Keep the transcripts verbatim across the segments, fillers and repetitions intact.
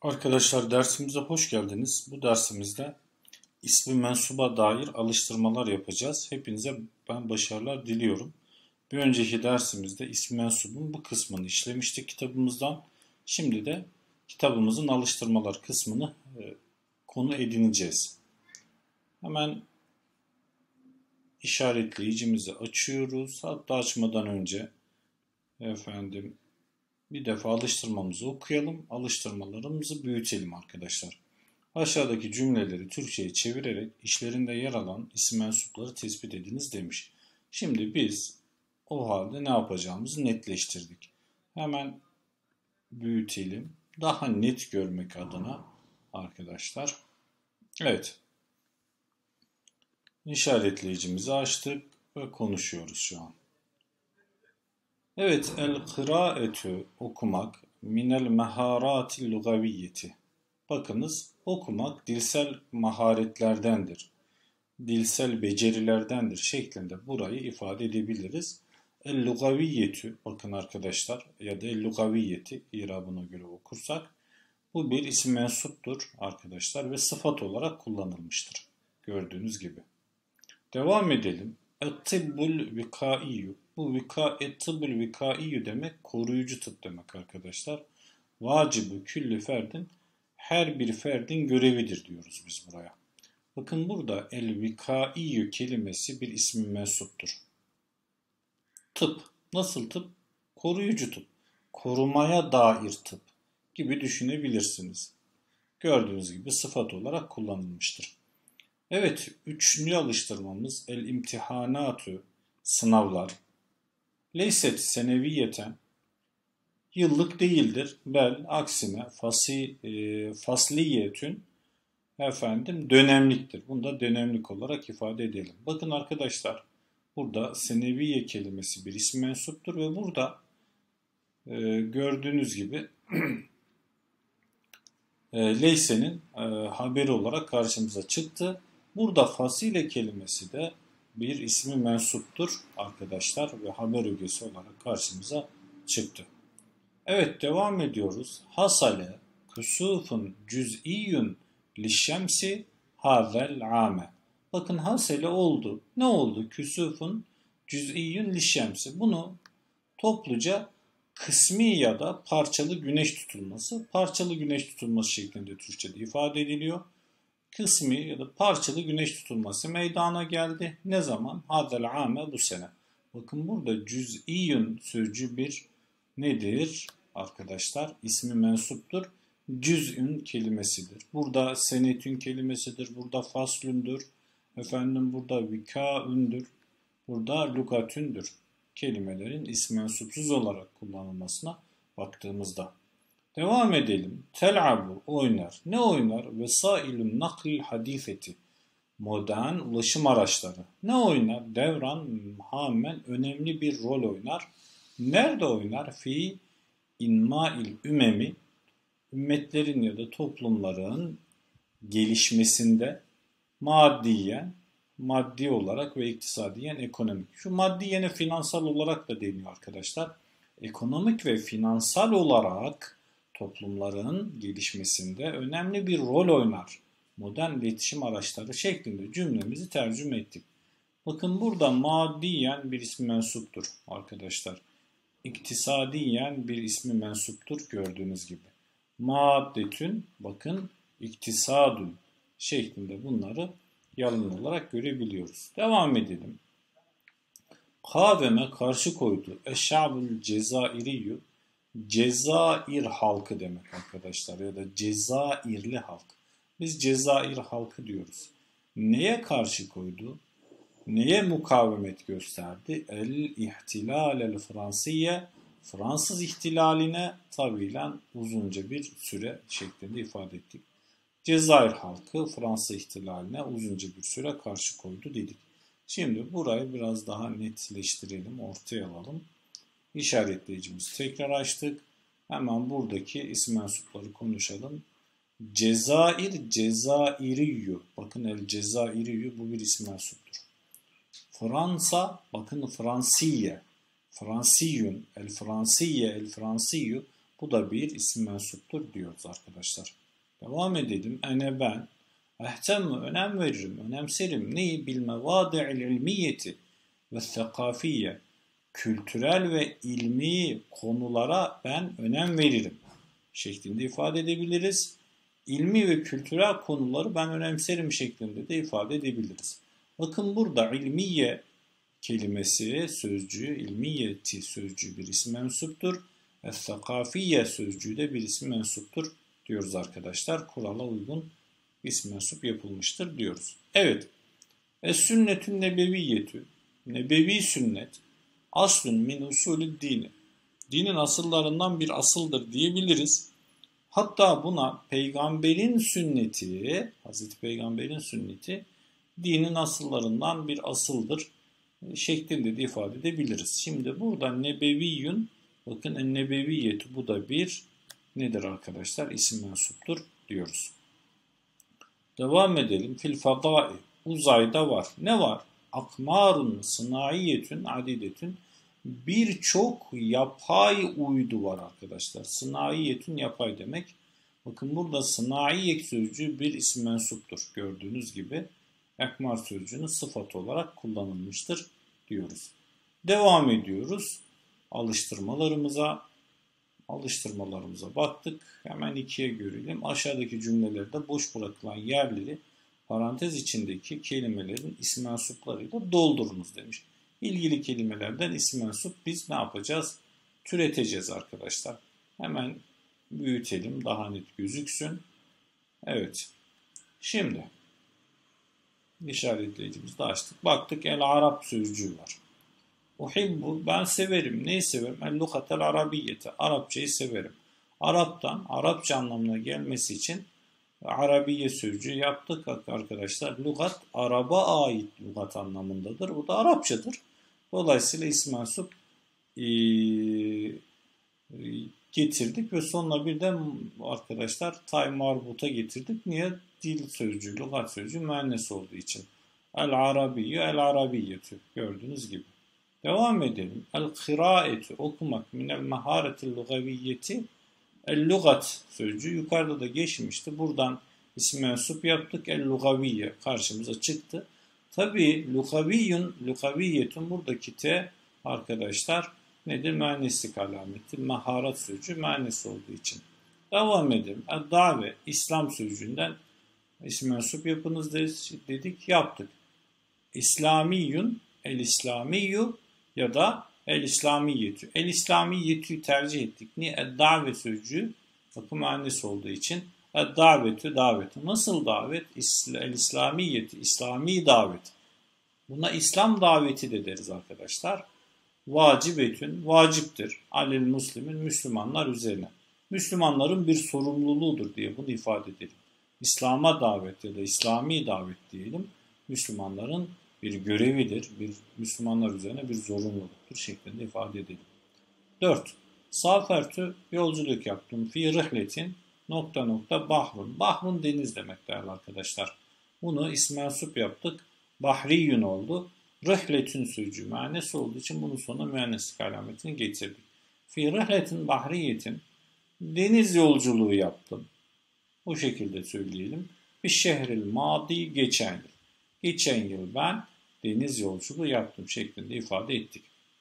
Arkadaşlar dersimize hoş geldiniz. Bu dersimizde ismi mensuba dair alıştırmalar yapacağız. Hepinize ben başarılar diliyorum. Bir önceki dersimizde ismi mensubun bu kısmını işlemiştik kitabımızdan. Şimdi de kitabımızın alıştırmalar kısmını e, konu edineceğiz. Hemen işaretleyicimizi açıyoruz. Hatta açmadan önce efendim bir defa alıştırmamızı okuyalım. Alıştırmalarımızı büyütelim arkadaşlar. Aşağıdaki cümleleri Türkçe'ye çevirerek işlerinde yer alan isim mensupları tespit ediniz demiş. Şimdi biz o halde ne yapacağımızı netleştirdik. Hemen büyütelim. Daha net görmek adına arkadaşlar. Evet. İşaretleyicimizi açtık ve konuşuyoruz şu an. Evet, el-kıraetü okumak minel meharatil lugaviyyeti. Bakınız, okumak dilsel maharetlerdendir, dilsel becerilerdendir şeklinde burayı ifade edebiliriz. El-lugaviyyetü, bakın arkadaşlar, ya da el-lugaviyyeti irabına göre okursak, bu bir isim mensuptur arkadaşlar ve sıfat olarak kullanılmıştır. Gördüğünüz gibi. Devam edelim. Et-tibbul vikaiyyü. Bu vika, et-tibbul vikaiyyü demek koruyucu tıp demek arkadaşlar. Vacibü külli ferdin, her bir ferdin görevidir diyoruz biz buraya. Bakın burada el-vikaiyyü kelimesi bir ismi mensuptur. Tıp. Nasıl tıp? Koruyucu tıp. Korumaya dair tıp gibi düşünebilirsiniz. Gördüğünüz gibi sıfat olarak kullanılmıştır. Evet, üçüncü alıştırmamız el-imtihanatü, sınavlar. Leyset seneviyeten, yıllık değildir. Bel, aksine fasi, e, fasliyetün, efendim dönemliktir. Bunu da dönemlik olarak ifade edelim. Bakın arkadaşlar, burada seneviye kelimesi bir isim mensuptur ve burada e, gördüğünüz gibi e, leysenin e, haberi olarak karşımıza çıktı. Burada fasile kelimesi de bir ismi mensuptur arkadaşlar ve haber ögesi olarak karşımıza çıktı. Evet, devam ediyoruz. Hasale kusufun cüz'iyyun lişşemsi havel ame. Bakın hasale oldu. Ne oldu? Küsufun cüz'iyyun lişşemsi. Bunu topluca kısmi ya da parçalı güneş tutulması, parçalı güneş tutulması şeklinde Türkçe'de ifade ediliyor. Kısmi ya da parçalı güneş tutulması meydana geldi. Ne zaman? Hadel ame, bu sene. Bakın burada cüz'iyyun sözcüğü bir nedir arkadaşlar? İsmi mensuptur. Cüz'ün kelimesidir. Burada senetün kelimesidir. Burada faslündür. Efendim burada vikaündür. Burada lukatündür. Kelimelerin ismi mensupsuz olarak kullanılmasına baktığımızda. Devam edelim. Tel'abu, oynar. Ne oynar? Vesailun naklil hadifeti. Modern ulaşım araçları. Ne oynar? Devran muhammen önemli bir rol oynar. Nerede oynar? Fi inmail ümemi, ümmetlerin ya da toplumların gelişmesinde maddiyen, maddi olarak ve iktisadiyen ekonomik. Şu maddiyene finansal olarak da deniyor arkadaşlar. Ekonomik ve finansal olarak toplumların gelişmesinde önemli bir rol oynar. Modern iletişim araçları şeklinde cümlemizi tercüme ettik. Bakın burada maddiyen bir ismi mensuptur arkadaşlar. İktisadiyen bir ismi mensuptur gördüğünüz gibi. Maddetün, bakın iktisadun şeklinde bunları yalın olarak görebiliyoruz. Devam edelim. Kaveme karşı koydu. Eşşabul cezairiyyü, Cezayir halkı demek arkadaşlar ya da Cezayirli halk. Biz Cezayir halkı diyoruz. Neye karşı koydu? Neye mukavemet gösterdi? El-ihtilal el-Fransiye, Fransız ihtilaline tabilen uzunca bir süre şeklinde ifade ettik. Cezayir halkı Fransız ihtilaline uzunca bir süre karşı koydu dedik. Şimdi burayı biraz daha netleştirelim, ortaya alalım. İşaretleyicimizi tekrar açtık. Hemen buradaki isim mensupları konuşalım. Cezayir, Cezairiyyü. Bakın el Cezairiyyü bu bir isim mensuptur. Fransa, bakın Fransiye. Fransiyün, el Fransiye, el Fransiyyü Bu da bir isim mensuptur diyoruz arkadaşlar. Devam edelim. Ene ben. Ehtemmu önem veririm, önemserim. Neyi? Bilmevâdi'il ilmiyeti ve thekâfiyye. Kültürel ve ilmi konulara ben önem veririm şeklinde ifade edebiliriz. İlmi ve kültürel konuları ben önemserim şeklinde de ifade edebiliriz. Bakın burada ilmiye kelimesi, sözcüğü, ilmiyeti sözcüğü bir isim mensuptur. Es-sakafiye sözcüğü de bir isim mensuptur diyoruz arkadaşlar. Kurala uygun isim mensup yapılmıştır diyoruz. Evet. Es-sünnetün nebeviyyetü. Nebevi sünnet. Aslun min usulü dini. Dinin asıllarından bir asıldır diyebiliriz. Hatta buna peygamberin sünneti, Hazreti Peygamber'in sünneti dinin asıllarından bir asıldır şeklinde de ifade edebiliriz. Şimdi burada nebeviyyün, bakın en-nebeviyyetu, bu da bir nedir arkadaşlar? İsim mensuptur diyoruz. Devam edelim. Fil fadai, uzayda var. Ne var? Akmarun sınaiyetün adidetün, birçok yapay uydu var arkadaşlar. Sınaiyetün yapay demek. Bakın burada sınaiyet sözcüğü bir isim mensuptur. Gördüğünüz gibi akmar sözcüğünün sıfatı olarak kullanılmıştır diyoruz. Devam ediyoruz alıştırmalarımıza. Alıştırmalarımıza baktık. Hemen ikiye görelim. Aşağıdaki cümlelerde boş bırakılan yerleri parantez içindeki kelimelerin isim mensuplarıyla doldurunuz demiş. İlgili kelimelerden isim mensup biz ne yapacağız? Türeteceğiz arkadaşlar. Hemen büyütelim, daha net gözüksün. Evet. Şimdi işaretleyicimizi de açtık. Baktık el Arap sözcüğü var. Uhibbu, ben severim. Neyi severim? El lugatel arabiyyete. Arapçayı severim. Arap'tan Arapça anlamına gelmesi için Arabiye sözcüğü yaptık arkadaşlar. Lugat Arap'a ait lugat anlamındadır. Bu da Arapçadır. Dolayısıyla isim mensup e, getirdik ve sonuna bir de arkadaşlar tay marbuta getirdik. Niye? Dil sözcüğü, lugat sözcüğü müennes olduğu için. El Arabiyyü, el Arabiyyetü. Gördüğünüz gibi. Devam edelim. El-kıraetü, okumak, minel maharetil lugaviyyeti, el-lugat sözcüğü yukarıda da geçmişti. Buradan isim mensup yaptık. El-lugaviyye karşımıza çıktı. Tabi lugaviyyun, lugaviyyetun, buradaki T arkadaşlar nedir? Müenneslik alameti. Maharet sözcüğü müennes olduğu için. Devam edelim. El-dave, İslam sözcüğünden isim mensup yapınız dedik, yaptık. İslamiyyun, el-İslamiyyü ya da el-İslamiyyetü. El-İslamiyyetü'yü tercih ettik. Niye? El-dave sözcüğü bakın mühendis olduğu için el-davetü, daveti. Nasıl davet? El-İslamiyyetü, İslami davet. Buna İslam daveti de deriz arkadaşlar. Vacibetün, vaciptir. Alel muslimin, Müslümanlar üzerine. Müslümanların bir sorumluluğudur diye bunu ifade edelim. İslam'a davet ya da İslami davet diyelim. Müslümanların bir görevidir, bir Müslümanlar üzerine bir zorunluluktur şeklinde ifade edelim. dört. Safertü, yolculuk yaptım. Fi rihletin nokta nokta bahrun. Bahrun deniz demek değerli arkadaşlar. Bunu isim mensup yaptık. Bahriyün oldu. Rihletün sözcüğü müennes olduğu için bunun sonuna müenneslik alametini getirdik. Fi rihletin bahriyetin, deniz yolculuğu yaptım. Bu şekilde söyleyelim. Bir şehril madi, geçen yıl. Geçen yıl ben deniz yolculuğu yaptım şeklinde ifade ettik.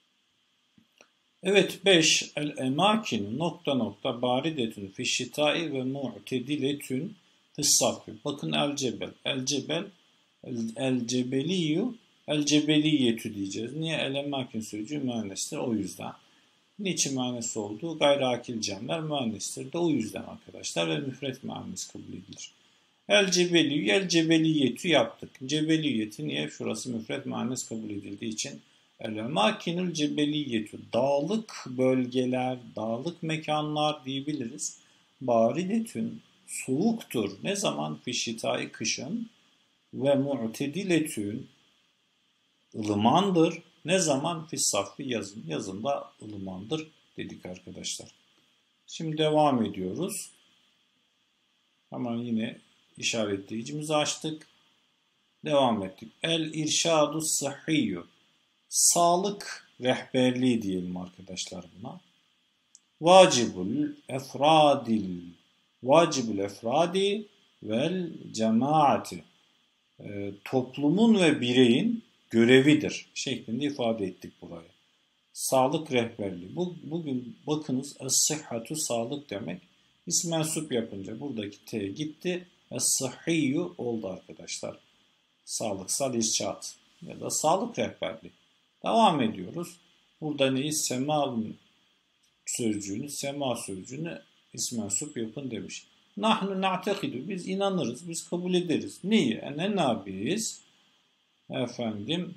Evet beş. El-emakin nokta nokta baridetün fişşitai ve mu'tediletün fissaffi. Bakın el-cebel. El-cebel, el-cebeliyyü, el-cebeliyyetü diyeceğiz. Niye? El-emakin sözcüğü müennestir o yüzden. Niçin müennes olduğu gayri akil cemler müennestir de o yüzden arkadaşlar ve müfret müennes kabul edilir. El cebeliyü, el cebeliyetü yaptık. Cebeliyeti niye? Şurası müfret müennes kabul edildiği için. El makinül cebeliyetü, dağlık bölgeler, dağlık mekanlar diyebiliriz. Baridetün, soğuktur. Ne zaman? Fişitayı, kışın. Ve mu'tediletün, ılımandır. Ne zaman? Fissaffi, yazın. Yazında ılımandır dedik arkadaşlar. Şimdi devam ediyoruz. Hemen yine işaretleyicimizi açtık. Devam ettik. El irşadu sıhhiyyü. Sağlık rehberliği diyelim arkadaşlar buna. Vacibul efradil vacibul efradi vel cemaati e, toplumun ve bireyin görevidir şeklinde ifade ettik burayı. Sağlık rehberliği. Bu, bugün bakınız es-sıhhatu sağlık demek. İsm mensup yapınca buradaki T gitti. Es-sıhhiyyu oldu arkadaşlar. Sağlıksal irşat ya da sağlık rehberliği. Devam ediyoruz. Burada neyi? Sema'nın sözcüğünü, sema sözcüğünü ism mensup yapın demiş. Nahnu na'tekidu. Biz inanırız, biz kabul ederiz. Neyi? Enena biz efendim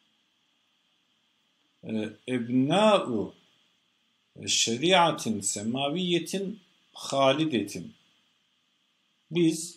ebna'u şeriatin semaviyetin halidetin. Biz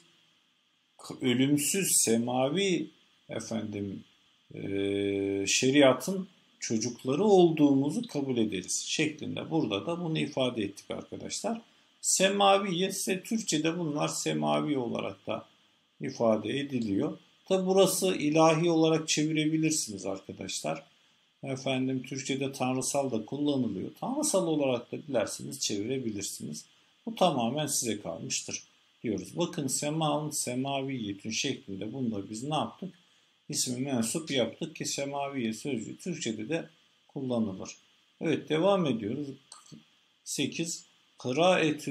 ölümsüz semavi efendim e, şeriatın çocukları olduğumuzu kabul ederiz şeklinde. Burada da bunu ifade ettik arkadaşlar. Semaviye ise Türkçe'de bunlar semavi olarak da ifade ediliyor. Tabi burası ilahi olarak çevirebilirsiniz arkadaşlar. Efendim Türkçe'de tanrısal da kullanılıyor. Tanrısal olarak da dilerseniz çevirebilirsiniz. Bu tamamen size kalmıştır diyoruz. Bakın semaun semaviyetün şeklinde bunda biz ne yaptık? İsmi mensup yaptık ki semaviye sözcüğü Türkçe'de de kullanılır. Evet devam ediyoruz. sekiz. Kıraetü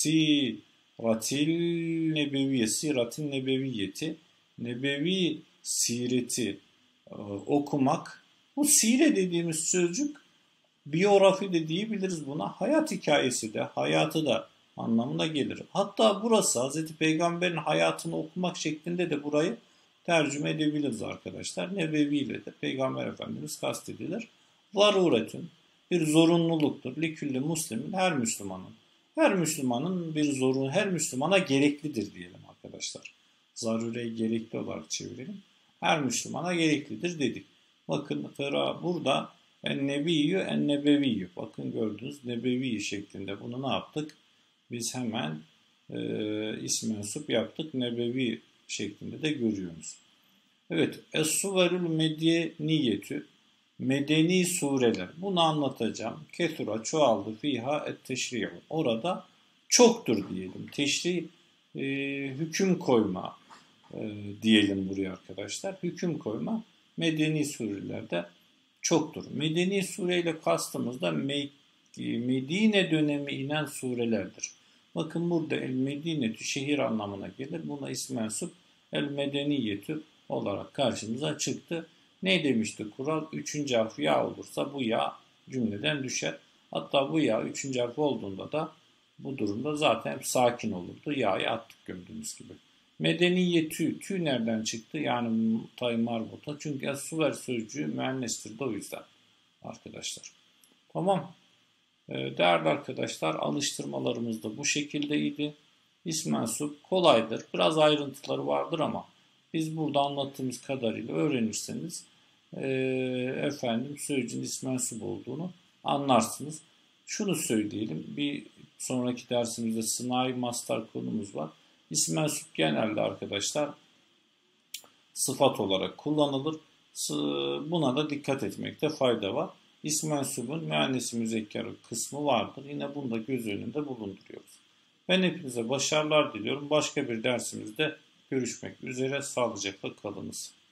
siratil nebeviye. Siratil nebeviyeti. Nebevi sireti e, okumak. Bu sire dediğimiz sözcük biyografi de diyebiliriz buna. Hayat hikayesi de, hayatı da anlamına gelir. Hatta burası Hazreti Peygamber'in hayatını okumak şeklinde de burayı tercüme edebiliriz arkadaşlar. Nebevi ile de Peygamber Efendimiz kastedilir. Zaruretün bir zorunluluktur. Likülli muslimin her Müslümanın. Her Müslümanın bir zorun, her Müslümana gereklidir diyelim arkadaşlar. Zarureyi gerekli olarak çevirelim. Her Müslümana gereklidir dedik. Bakın kıra burada en-nebiyyü en-nebeviyyü. Bakın gördünüz nebevi şeklinde bunu ne yaptık? Biz hemen e, ism mensup yaptık. Nebevi şeklinde de görüyoruz. Evet. Es-suverül medeniyetü. Medeni sureler. Bunu anlatacağım. Kethura çoğaldı. Fiha et-teşri'u. Orada çoktur diyelim. Teşri e, hüküm koyma e, diyelim buraya arkadaşlar. Hüküm koyma medeni surelerde çoktur. Medeni sureyle kastımız da Medine dönemi inen surelerdir. Bakın burada el-Medinetü şehir anlamına gelir. Buna ism mensup el-Medeniyetü olarak karşımıza çıktı. Ne demişti kural? Üçüncü harf ya olursa bu ya cümleden düşer. Hatta bu ya üçüncü harf olduğunda da bu durumda zaten sakin olurdu. Ya'yı attık gördüğünüz gibi. Medeniyetü, tü nereden çıktı? Yani tay marbuta. Çünkü es-suver sözcüğü müennestir de o yüzden arkadaşlar. Tamam. Değerli arkadaşlar alıştırmalarımız da bu şekildeydi. İsm mensup kolaydır. Biraz ayrıntıları vardır ama biz burada anlattığımız kadarıyla öğrenirseniz e, efendim sözcüğün ism mensup olduğunu anlarsınız. Şunu söyleyelim. Bir sonraki dersimizde sınav master konumuz var. İsm mensup genelde arkadaşlar sıfat olarak kullanılır. Buna da dikkat etmekte fayda var. İsm mensubun müennesi müzekker kısmı vardır. Yine bunu da göz önünde bulunduruyoruz. Ben hepinize başarılar diliyorum. Başka bir dersimizde görüşmek üzere. Sağlıcakla kalınız.